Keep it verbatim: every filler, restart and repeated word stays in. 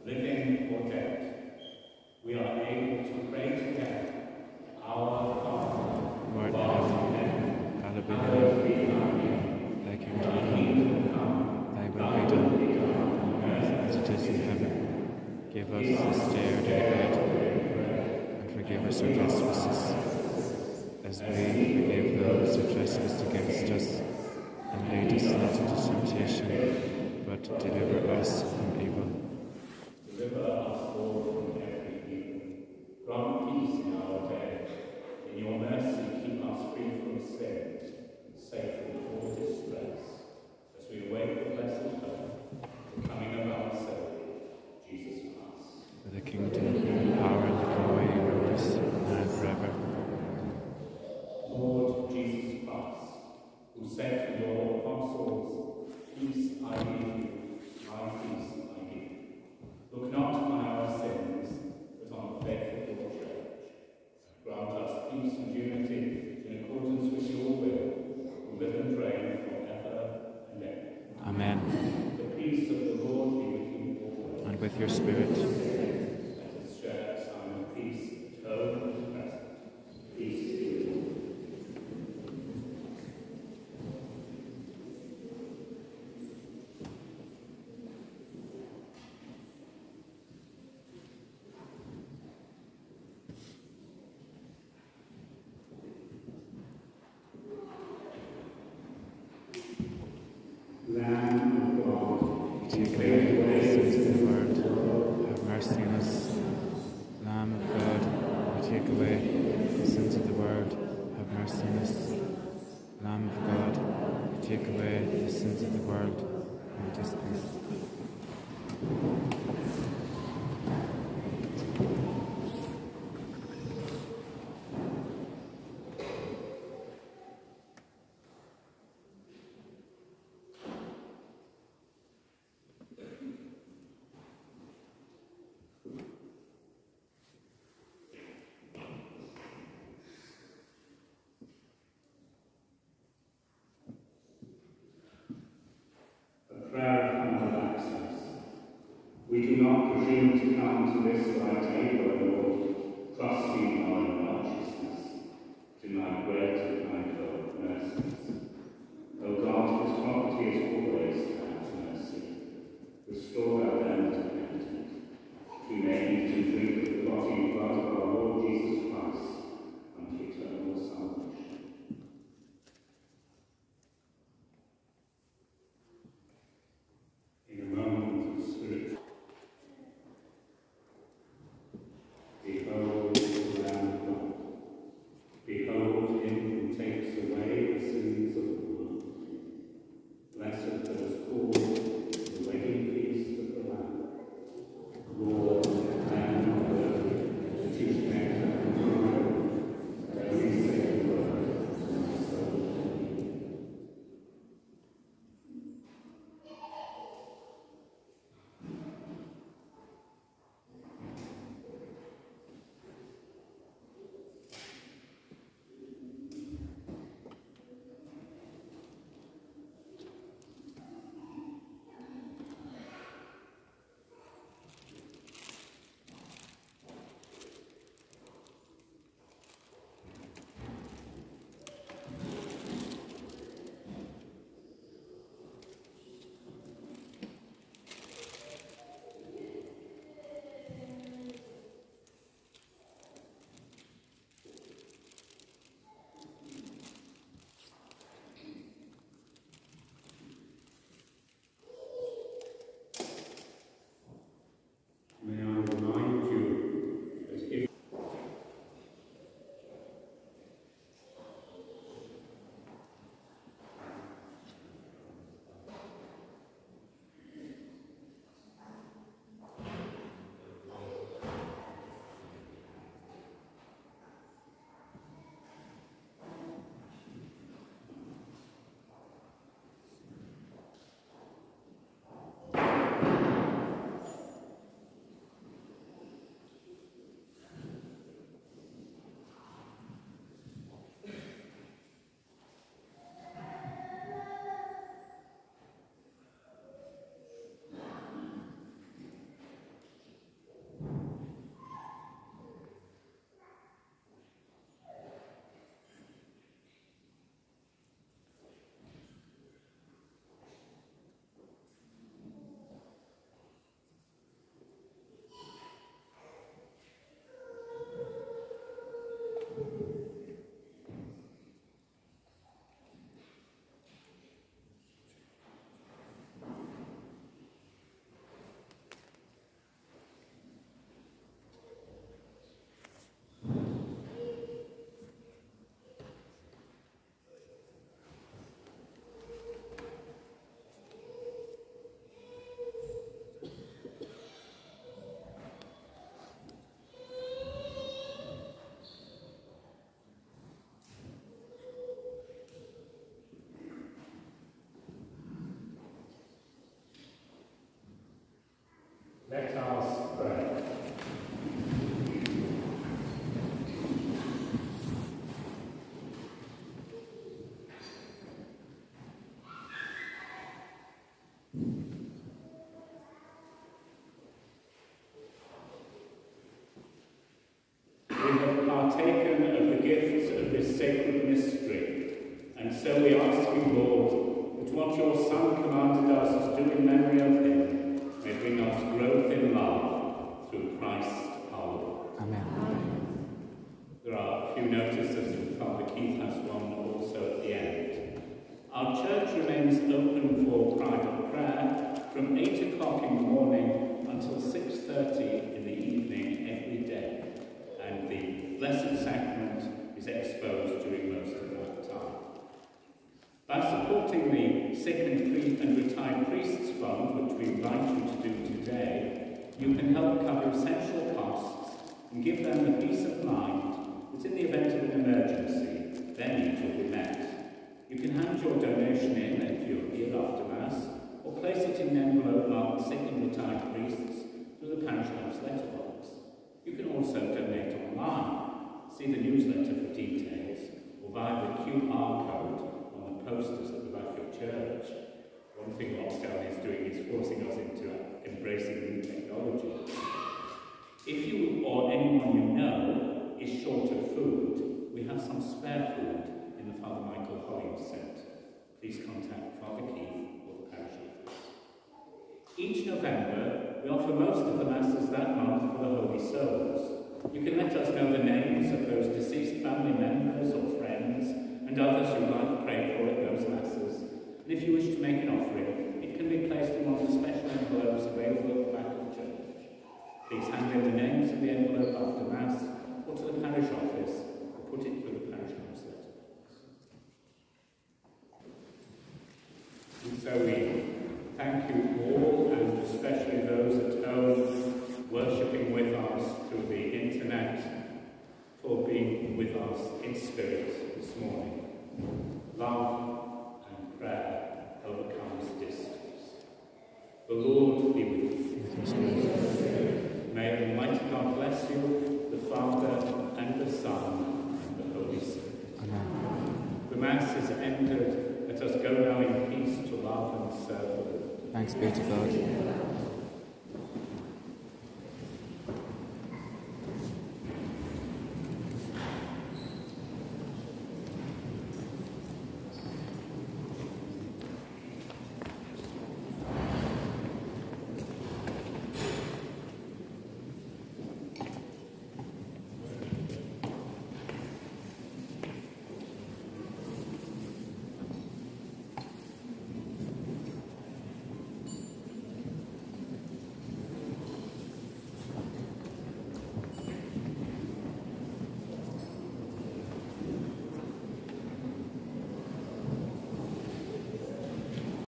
living or dead, we are able to pray together, Our Father, who art in heaven, hallowed be thy hallowed name. be thy name. Thy Thy kingdom kingdom come, come, thy will thy be will done, be done on earth as it is in heaven. Give us this day our daily bread, and forgive us our trespasses, as we forgive those who trespass against us. And lead us not into temptation, but deliver us from evil. Deliver us, Lord, from every evil. Grant peace in our day. In your mercy, keep us free from sin, and safe from all distress, as we await the blessed hope, the coming of our Saviour, Jesus Christ. For the kingdom, the power, and the glory are yours, now and forever. Lord Jesus Christ, who said to your apostles, "Peace I give you, my peace I give you," look not on our sins, but on the faith of your church. Grant us peace and unity in accordance with your will, who live and reign forever and ever. Amen. The peace of the Lord be with you always. And with your spirit. Let us share a sign of peace at home and present. Peace be with you. Lamb of God, Take away the sins of the world, have mercy on us. Lamb of God, who take away the sins of the world, have mercy on us. Lamb of God, who take away the sins of the world, grant us peace. prayer of humble access. We do not presume to come to this thy table, O Lord, trusting in our own righteousness, but in thy great and manifold mercies. O God, whose property is always to have mercy, restore our them to penitent, that we may eat and drink of the body and blood of our Lord Jesus Christ unto eternal salvation. In a moment of spiritual, behold the Lamb of God. Let us pray. We have partaken of the gifts of this sacred mystery, and so we ask you, Lord, that what your Son commanded us to do in memory of him may bring us growth in love through Christ our Lord. Amen. There are a few notices, and Father Keith has one also at the end. Our church remains open for private prayer from eight o'clock in the morning until six thirty in the evening every day. And the Blessed Sacrament is exposed during most of that time. By supporting the Sick and, Pre and Retired Priests Fund, which we invite you to do today, you can help cover essential costs and give them the peace of mind that in the event of an emergency, their needs will be met. You can hand your donation in if you're here after Mass, or place it in an envelope marked Sick and Retired Priests through the parish house letterbox. You can also donate online. See the newsletter for details, or via the Q R code on the posters at the back of church. One thing lockdown is doing is forcing us into embracing new technology. If you or anyone you know is short of food, we have some spare food in the Father Michael Hollings Centre. Please contact Father Keith or the parish office. Each November, we offer most of the Masses that month for the Holy Souls. You can let us know the names of those deceased family members or friends and others you'd like to pray for at those Masses. And if you wish to make an offering, it can be placed in one of the special envelopes available at the back of the church. Please hand in the names of the envelope after Mass, or to the parish office, or put it through the parish house letterbox. And so we thank you all, and especially those at home worshipping with us through the internet, for being with us in spirit this morning. Love and prayer overcomes distance. The Lord be with you. May Almighty God bless you, the Father, and the Son, and the Holy Spirit. Amen. The Mass is ended. Let us go now in peace to love and serve the Lord. Thanks be to God.